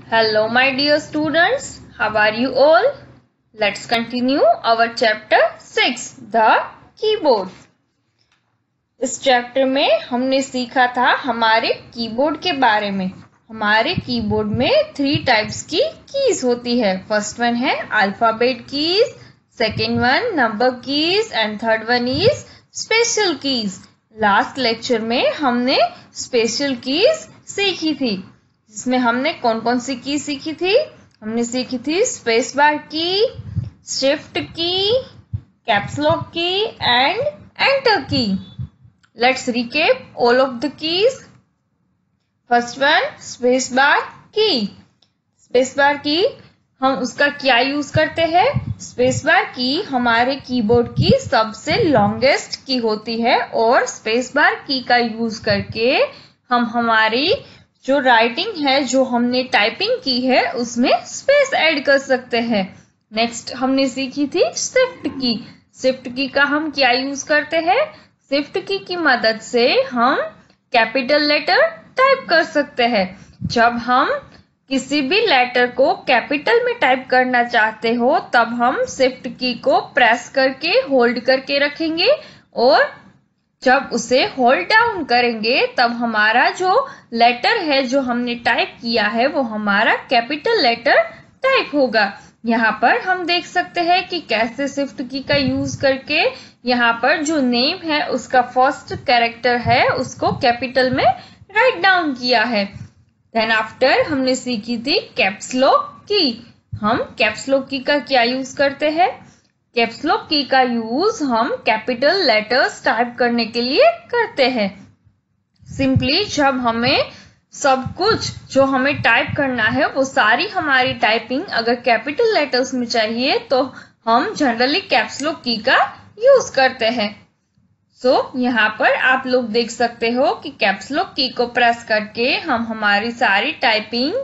Hello, my dear students. How are you all? Let's continue our chapter 6, the keyboard. इस chapter में हमने सीखा था हमारे कीबोर्ड के बारे में। हमारे कीबोर्ड में 3 टाइप्स की कीज होती है। फर्स्ट वन है alphabet keys, second one number keys and third one is special keys. Last lecture में हमने स्पेशल कीज सीखी थी, जिसमें हमने कौन कौन सी की सीखी थी। हमने सीखी थी space bar key, shift key, caps lock key and enter key. Let's recap all of the keys. First one space bar key. Space bar की हम उसका क्या यूज करते हैं। स्पेस बार की हमारे कीबोर्ड की सबसे लॉन्गेस्ट की होती है और स्पेस बार की का यूज करके हम हमारी जो राइटिंग है, जो हमने टाइपिंग की है, उसमें स्पेस ऐड कर सकते हैं। नेक्स्ट हमने सीखी थी शिफ्ट की। शिफ्ट की का हम क्या यूज करते हैं। शिफ्ट की मदद से हम कैपिटल लेटर टाइप कर सकते हैं। जब हम किसी भी लेटर को कैपिटल में टाइप करना चाहते हो तब हम शिफ्ट की को प्रेस करके होल्ड करके रखेंगे और जब उसे होल्ड डाउन करेंगे तब हमारा जो लेटर है जो हमने टाइप किया है वो हमारा कैपिटल लेटर टाइप होगा। यहाँ पर हम देख सकते हैं कि कैसे शिफ्ट की का यूज करके यहाँ पर जो नेम है उसका फर्स्ट कैरेक्टर है उसको कैपिटल में राइट डाउन किया है। देन आफ्टर हमने सीखी थी कैप्स लॉक की। हम कैप्स लॉक की का क्या यूज करते हैं। कैप्स लॉक की का यूज हम कैपिटल लेटर्स टाइप करने के लिए करते हैं। सिंपली जब हमें सब कुछ जो हमें टाइप करना है वो सारी हमारी टाइपिंग अगर कैपिटल लेटर्स में चाहिए तो हम जनरली कैप्स लॉक की का यूज करते हैं। सो यहाँ पर आप लोग देख सकते हो कि कैप्स लॉक की को प्रेस करके हम हमारी सारी टाइपिंग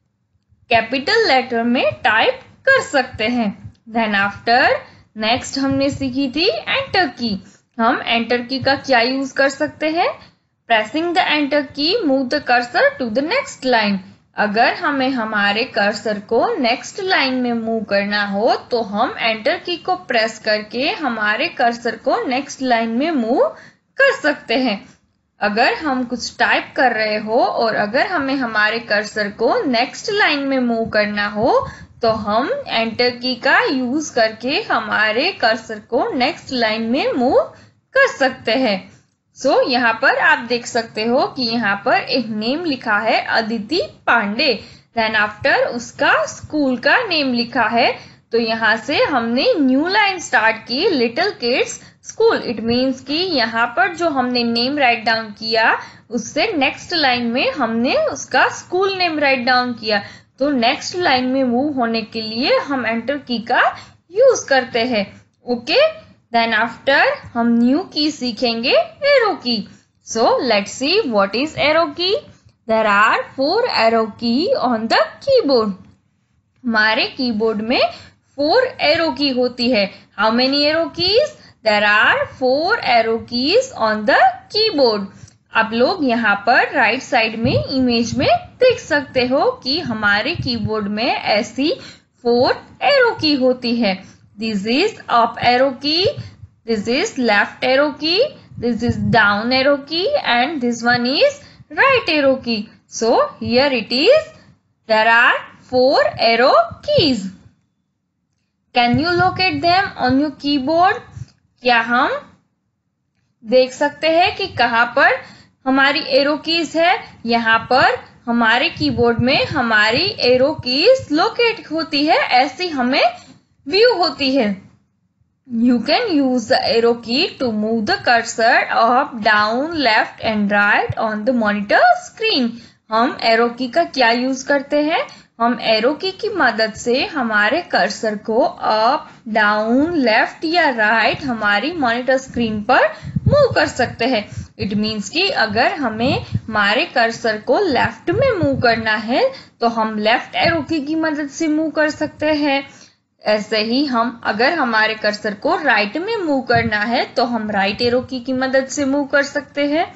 कैपिटल लेटर में टाइप कर सकते हैं। देन आफ्टर नेक्स्ट हमने सीखी थी एंटर की। हम एंटर की का क्या यूज कर सकते हैं। Pressing the enter key move the cursor to the next line. अगर हमें हमारे कर्सर को नेक्स्ट लाइन में मूव करना हो तो हम एंटर की को प्रेस करके हमारे कर्सर को नेक्स्ट लाइन में मूव कर सकते हैं। अगर हम कुछ टाइप कर रहे हो और अगर हमें हमारे कर्सर को नेक्स्ट लाइन में मूव करना हो तो हम एंटर की का यूज करके हमारे कर्सर को नेक्स्ट लाइन में मूव कर सकते हैं। सो यहाँ पर आप देख सकते हो कि यहाँ पर एक नेम लिखा है अदिति पांडे। देन आफ्टर उसका स्कूल का नेम लिखा है। तो यहाँ से हमने न्यू लाइन स्टार्ट की little kids school. It means कि यहाँ पर जो हमने नेम राइट डाउन किया उससे नेक्स्ट लाइन में हमने उसका स्कूल नेम राइट डाउन किया। तो नेक्स्ट लाइन में मूव होने के लिए हम एंटर की का यूज करते हैं। ओके, देन आफ्टर हम न्यू की सीखेंगे arrow key. So let's see what is arrow key. There are 4 arrow key on the keyboard. हमारे कीबोर्ड में 4 एरो की होती है। How many arrow keys. There are 4 arrow keys on the keyboard. आप लोग यहाँ पर right side में image में देख सकते हो कि हमारे कीबोर्ड में ऐसी 4 एरो की होती है। This is up arrow key, this is left arrow key, this is down arrow key and this one is right arrow key. So here it is there are 4 arrow keys. Can you locate them on your keyboard. क्या हम देख सकते हैं कि कहाँ पर हमारी arrow keys है। यहाँ पर हमारे कीबोर्ड में हमारी एरो कीज लोकेट होती है, ऐसी हमें व्यू होती है। You can use the arrow key to move the cursor up down left and right on the monitor screen. हम एरो की का क्या यूज करते हैं। हम एरो की मदद से हमारे कर्सर को अप डाउन लेफ्ट या राइट हमारी मॉनिटर स्क्रीन पर मूव कर सकते हैं। इट मीन्स कि अगर हमें हमारे कर्सर को लेफ्ट में मूव करना है तो हम लेफ्ट एरो की मदद से मूव कर सकते हैं। ऐसे ही हम अगर हमारे कर्सर को राइट में मूव करना है तो हम राइट एरो की मदद से मूव कर सकते हैं।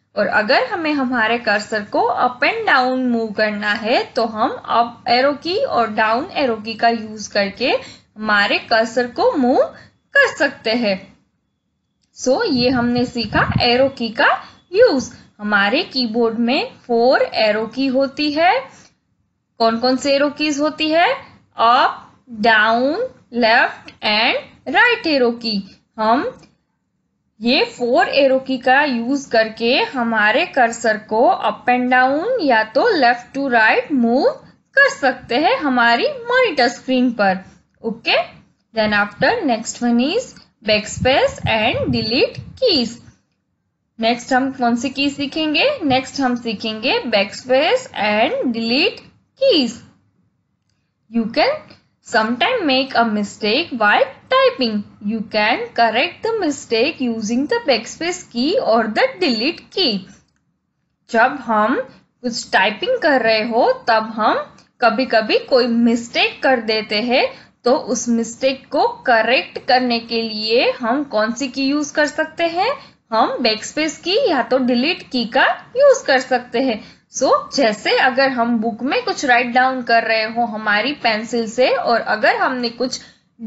और अगर हमें हमारे कर्सर को अप एंड डाउन मूव करना है तो हम अप एरो की और डाउन एरो की का यूज करके हमारे कर्सर को मूव कर सकते हैं। सो ये हमने सीखा एरो की का यूज। हमारे कीबोर्ड में 4 एरो की होती है। कौन कौन से एरो कीज होती है? Up, down, left and right arrow key. हम ये 4 एरो की का यूज करके हमारे कर्सर को अप एंड डाउन या तो लेफ्ट टू राइट मूव कर सकते हैं हमारी मॉनिटर स्क्रीन पर। Okay, then after next one is backspace and delete keys. Next हम कौन सी की सीखेंगे? नेक्स्ट हम सीखेंगे backspace and delete keys. You can sometimes make a mistake while typing. You can correct the mistake using the backspace key or the delete key. जब हम कुछ typing कर रहे हो तब हम कभी कभी कोई मिस्टेक कर देते हैं, तो उस मिस्टेक को करेक्ट करने के लिए हम कौन सी की यूज कर सकते हैं? हम बैकस्पेस की या तो डिलीट की का यूज कर सकते हैं। जैसे अगर हम बुक में कुछ राइट डाउन कर रहे हो हमारी पेंसिल से और अगर हमने कुछ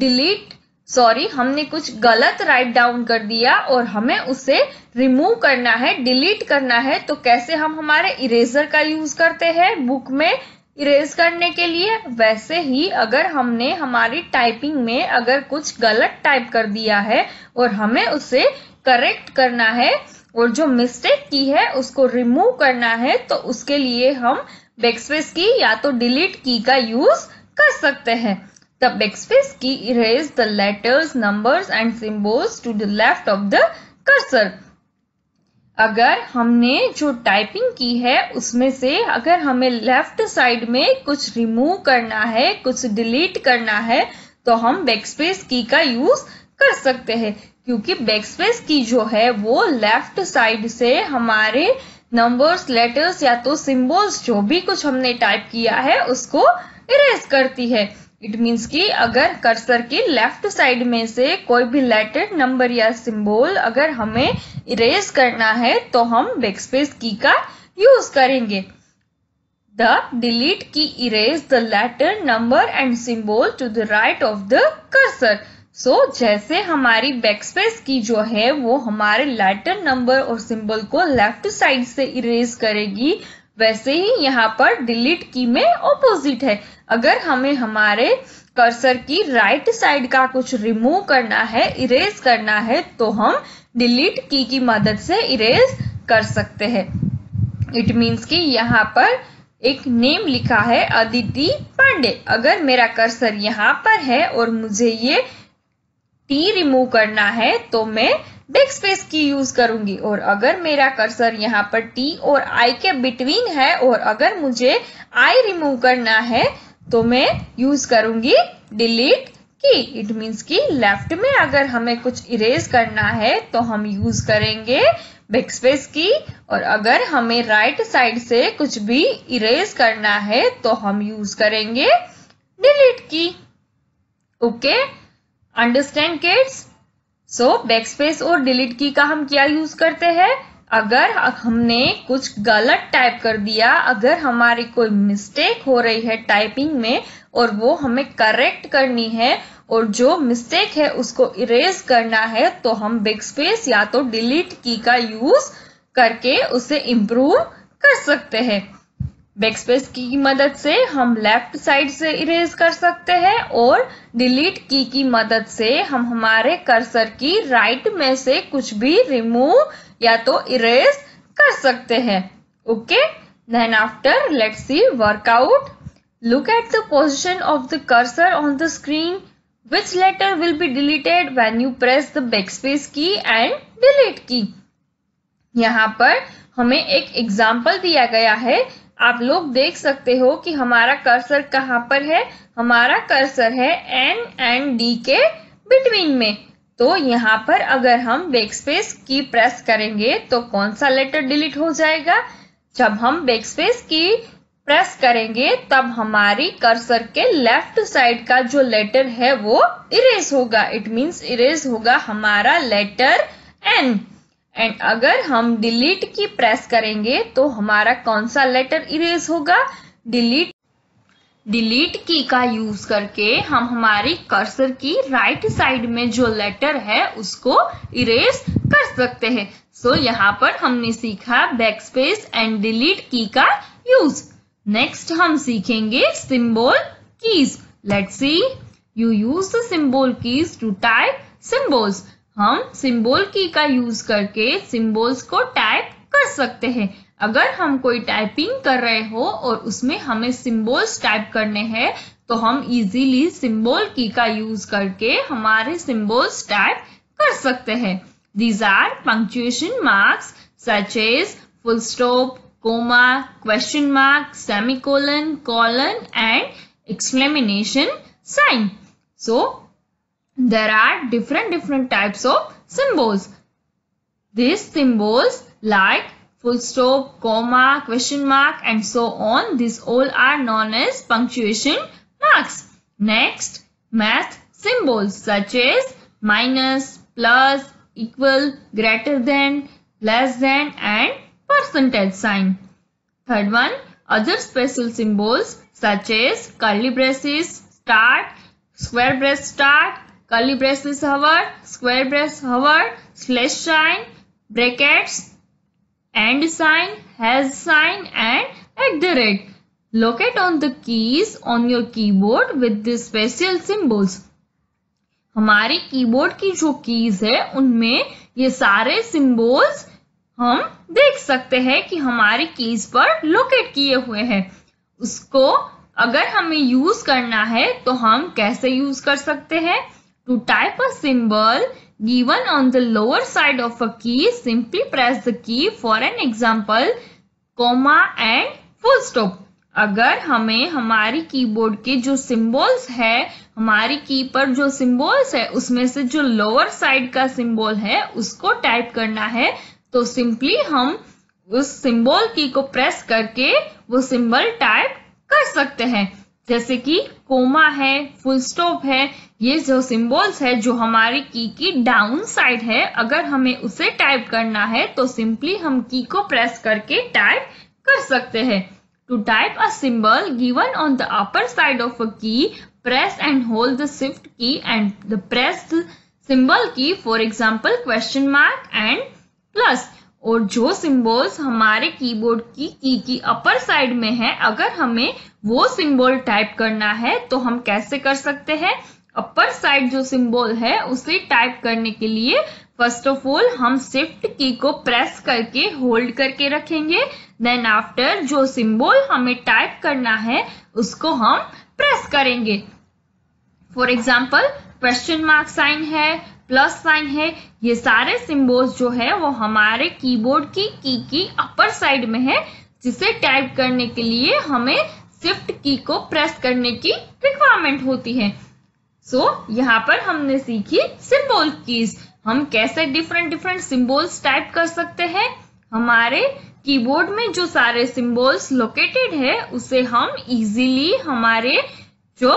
हमने कुछ गलत राइट डाउन कर दिया और हमें उसे रिमूव करना है, डिलीट करना है, तो कैसे हम हमारे इरेजर का यूज करते हैं बुक में इरेज करने के लिए, वैसे ही अगर हमने हमारी टाइपिंग में अगर कुछ गलत टाइप कर दिया है और हमें उसे करेक्ट करना है और जो मिस्टेक की है उसको रिमूव करना है, तो उसके लिए हम बैकस्पेस की या तो डिलीट की का यूज कर सकते हैं। The backspace key erase the letters, numbers and symbols to the left of the cursor. अगर हमने जो टाइपिंग की है उसमें से अगर हमें लेफ्ट साइड में कुछ रिमूव करना है, कुछ डिलीट करना है, तो हम बैकस्पेस की का यूज कर सकते हैं, क्योंकि बैकस्पेस की जो है वो लेफ्ट साइड से हमारे नंबर्स, लेटर्स या तो सिंबल्स जो भी कुछ हमने टाइप किया है उसको इरेज करती है। इट मीन्स कि अगर कर्सर की लेफ्ट साइड में से कोई भी लेटर, नंबर या सिंबल अगर हमें इरेज करना है तो हम बैकस्पेस की का यूज करेंगे। The delete key erase the letter, number and symbol to the right of the cursor. जैसे हमारी बैकस्पेस की जो है वो हमारे लेटर, नंबर और सिंबल को लेफ्ट साइड से इरेज करेगी, वैसे ही यहाँ पर डिलीट की में ऑपोजिट है। अगर हमें हमारे कर्सर की राइट साइड का कुछ रिमूव करना है, इरेज करना है, तो हम डिलीट की मदद से इरेज कर सकते हैं। इट मीन्स कि यहाँ पर एक नेम लिखा है अदिति पांडे। अगर मेरा कर्सर यहाँ पर है और मुझे ये टी रिमूव करना है तो मैं बैकस्पेस की यूज करूंगी, और अगर मेरा कर्सर यहाँ पर टी और आई के बिटवीन है और अगर मुझे आई रिमूव करना है तो मैं यूज करूंगी डिलीट की। इट मीन्स कि लेफ्ट में अगर हमें कुछ इरेज करना है तो हम यूज करेंगे बैकस्पेस की, और अगर हमें राइट साइड से कुछ भी इरेज करना है तो हम यूज करेंगे delete key. Okay, understand kids? Backspace और डिलीट की का हम क्या यूज करते हैं? अगर हमने कुछ गलत टाइप कर दिया, अगर हमारी कोई मिस्टेक हो रही है टाइपिंग में और वो हमें करेक्ट करनी है और जो मिस्टेक है उसको इरेज करना है, तो हम बैकस्पेस या तो डिलीट की का यूज करके उसे इम्प्रूव कर सकते हैं। बैकस्पेस की मदद से हम लेफ्ट साइड से इरेज कर सकते हैं और डिलीट की मदद से हम हमारे कर्सर की राइट में से कुछ भी रिमूव या तो इरेज कर सकते हैं। Okay, then after let's see workout. Look at the position of the cursor on the screen. Which letter will be deleted when you press the backspace key and delete key? यहाँ पर हमें एक example दिया गया है। आप लोग देख सकते हो कि हमारा कर्सर कहाँ पर है। हमारा कर्सर है N and D के बिटवीन में। तो यहाँ पर अगर हम बैकस्पेस की प्रेस करेंगे तो कौन सा लेटर डिलीट हो जाएगा? जब हम बैकस्पेस की प्रेस करेंगे तब हमारी कर्सर के लेफ्ट साइड का जो लेटर है वो इरेज होगा। इट मीन्स इरेज होगा हमारा लेटर N। एंड अगर हम डिलीट की प्रेस करेंगे तो हमारा कौन सा लेटर इरेज होगा? डिलीट की का यूज करके हम हमारी कर्सर की राइट साइड में जो लेटर है उसको इरेज कर सकते हैं। सो यहाँ पर हमने सीखा बैकस्पेस एंड डिलीट की का यूज। नेक्स्ट हम सीखेंगे symbol keys. Let's see. You use the symbol keys to type symbols. हम सिंबल की का यूज करके सिंबल्स को टाइप कर सकते हैं। अगर हम कोई टाइपिंग कर रहे हो और उसमें हमें सिंबल्स टाइप करने हैं तो हम इजीली सिंबल की का यूज करके हमारे सिंबल्स टाइप कर सकते हैं। These are punctuation marks such as full stop, comma, question mark, semicolon, colon and exclamation sign. So there are different types of symbols. These symbols like full stop, comma, question mark and so on, these all are known as punctuation marks. Next, math symbols such as minus, plus, equal, greater than, less than and percentage sign. Third one, other special symbols such as curly braces, start, square brace start, curly braces hover, square brace hover, slash sign, brackets, and sign, has sign and @ Locate on the keys on your keyboard with these special symbols. हमारे keyboard की जो keys है उनमें ये सारे symbols हम देख सकते हैं कि हमारी कीज पर लोकेट किए हुए हैं। उसको अगर हमें यूज करना है तो हम कैसे यूज कर सकते हैं? To type a symbol given on the lower side of a key, simply press the key. For an example, comma and full stop. अगर हमें हमारी कीबोर्ड के जो सिंबल्स है, हमारी की पर जो सिंबल्स है उसमें से जो लोअर साइड का सिंबल है उसको टाइप करना है तो सिंपली हम उस सिंबल की को प्रेस करके वो सिंबल टाइप कर सकते हैं। जैसे कि कोमा है, फुल स्टॉप है, ये जो सिंबल्स है जो हमारी की डाउन साइड है, अगर हमें उसे टाइप करना है तो सिंपली हम की को प्रेस करके टाइप कर सकते हैं। To type a symbol given on the upper side of a key, press and hold the shift key and the press symbol key, for example question mark and plus. और जो symbols हमारे keyboard की upper side में है, अगर हमें वो symbol type करना है तो हम कैसे कर सकते हैं? अपर साइड जो सिंबल है उसे टाइप करने के लिए फर्स्ट ऑफ ऑल हम शिफ्ट की को प्रेस करके होल्ड करके रखेंगे। देन आफ्टर जो सिंबल हमें टाइप करना है उसको हम प्रेस करेंगे। For example question mark sign है, प्लस साइन है, ये सारे सिंबल्स जो है वो हमारे कीबोर्ड की अपर साइड में है, जिसे टाइप करने के लिए हमें शिफ्ट की को प्रेस करने की रिक्वायरमेंट होती है। सो यहाँ पर हमने सीखी सिंबल कीज। हम कैसे डिफरेंट सिंबल्स टाइप कर सकते हैं। हमारे कीबोर्ड में जो सारे सिंबल्स लोकेटेड है उसे हम इजीली हमारे जो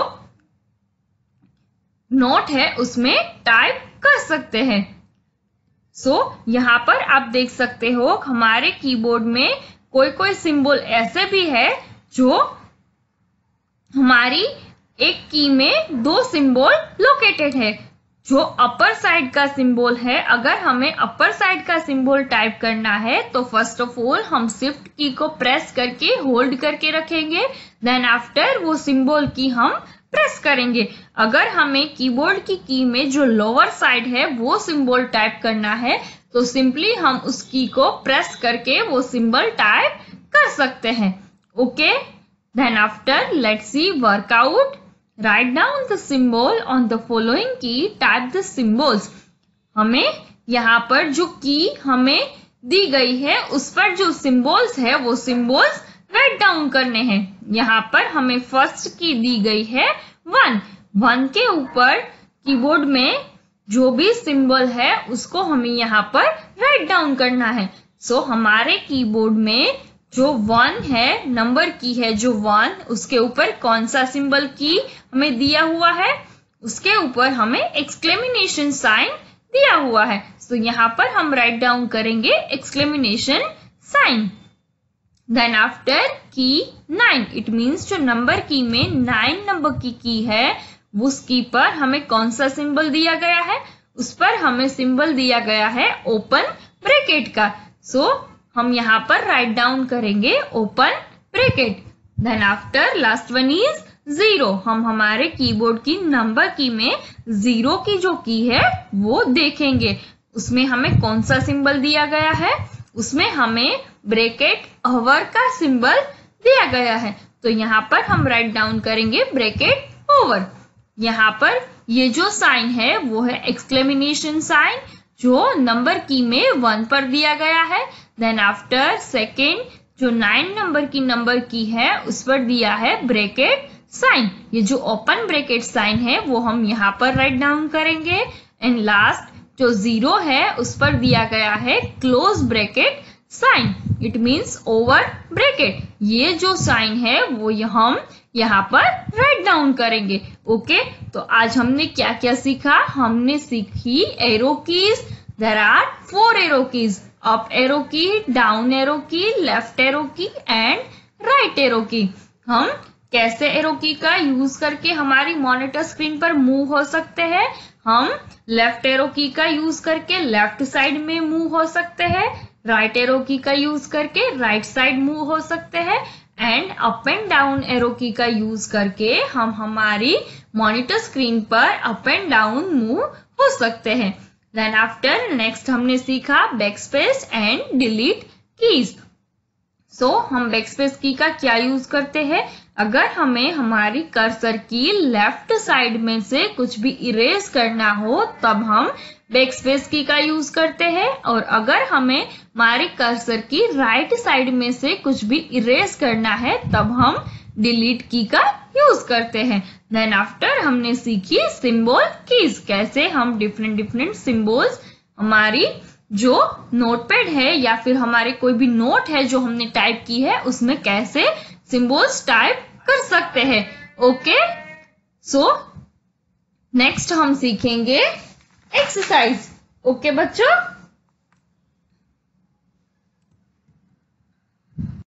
नोट है उसमें टाइप कर सकते हैं। सो यहाँ पर आप देख सकते हो हमारे कीबोर्ड में कोई सिंबल ऐसे भी है जो हमारी एक की में दो सिंबल लोकेटेड है। जो अपर साइड का सिंबल है, अगर हमें अपर साइड का सिंबल टाइप करना है तो फर्स्ट ऑफ ऑल हम शिफ्ट की को प्रेस करके होल्ड करके रखेंगे। देन आफ्टर वो सिंबल की हम प्रेस करेंगे। अगर हमें कीबोर्ड की में जो लोअर साइड है वो सिंबल टाइप करना है तो सिंपली हम उस की को प्रेस करके वो सिंबल टाइप कर सकते हैं। Okay, then after let's see workout. Write down the symbol on the following key, type the symbols. हमें यहाँ पर जो की हमें दी गई है उस पर जो सिंबल्स है वो सिंबल्स राइट डाउन करने हैं। यहाँ पर हमें फर्स्ट की दी गई है 1 के ऊपर कीबोर्ड में जो भी सिंबल है उसको हमें यहाँ पर राइट डाउन करना है। सो हमारे कीबोर्ड में जो 1 है, नंबर की है जो 1, उसके ऊपर कौन सा सिंबल की हमें दिया हुआ है? उसके ऊपर हमें एक्सक्लेमेशन साइन दिया हुआ है। सो यहाँ पर हम राइट डाउन करेंगे exclamation sign. Then after key 9, it means जो नंबर की में 9 नंबर की है, उस की पर हमें कौन सा सिंबल दिया गया है? उस पर हमें सिंबल दिया गया है ओपन ब्रैकेट का। सो हम यहाँ पर राइट डाउन करेंगे open bracket. Then after last one is 0। हम हमारे कीबोर्ड की नंबर की में 0 की जो की है वो देखेंगे। उसमें हमें कौन सा सिंबल दिया गया है? उसमें हमें ब्रैकेट ओवर का सिंबल दिया गया है। तो यहाँ पर हम राइट डाउन करेंगे ब्रैकेट ओवर। यहाँ पर ये जो साइन है वो है एक्सक्लेमेशन साइन, जो नंबर की में 1 पर दिया गया है। देन आफ्टर सेकेंड जो 9 नंबर की है उस पर दिया है ब्रैकेट साइन। ये जो ओपन ब्रैकेट साइन है वो हम यहाँ पर राइट डाउन करेंगे। एंड लास्ट जो 0 है उस पर दिया गया है close bracket sign, it means over bracket. ये जो साइन है वो हम यहाँ पर राइट डाउन करेंगे। ओके, तो आज हमने क्या क्या सीखा? हमने सीखी arrow keys. There are 4 arrow keys, up arrow key, down arrow key, left arrow key and right arrow key. हम कैसे एरो की का यूज करके हमारी मॉनिटर स्क्रीन पर मूव हो सकते हैं? हम लेफ्ट एरो की का यूज करके लेफ्ट साइड में मूव हो सकते हैं, राइट एरो की का यूज करके राइट साइड मूव हो सकते हैं and up and down arrow key का यूज करके हम हमारी मॉनिटर स्क्रीन पर अप एंड डाउन मूव हो सकते हैं। देन आफ्टर नेक्स्ट हमने सीखा backspace and delete keys. So हम बैकस्पेस की का क्या यूज करते हैं? अगर हमें हमारी कर्सर की लेफ्ट साइड में से कुछ भी इरेज करना हो तब हम बैकस्पेस की का यूज करते हैं, और अगर हमें हमारी कर्सर की राइट साइड में से कुछ भी इरेज करना है तब हम डिलीट की का यूज करते हैं। देन आफ्टर हमने सीखी सिंबल कीज, कैसे हम डिफरेंट सिंबल्स हमारी जो नोटपैड है या फिर हमारे कोई भी नोट है जो हमने टाइप की है उसमें कैसे सिंबल्स टाइप कर सकते हैं। ओके, सो नेक्स्ट हम सीखेंगे एक्सरसाइज। ओके बच्चों।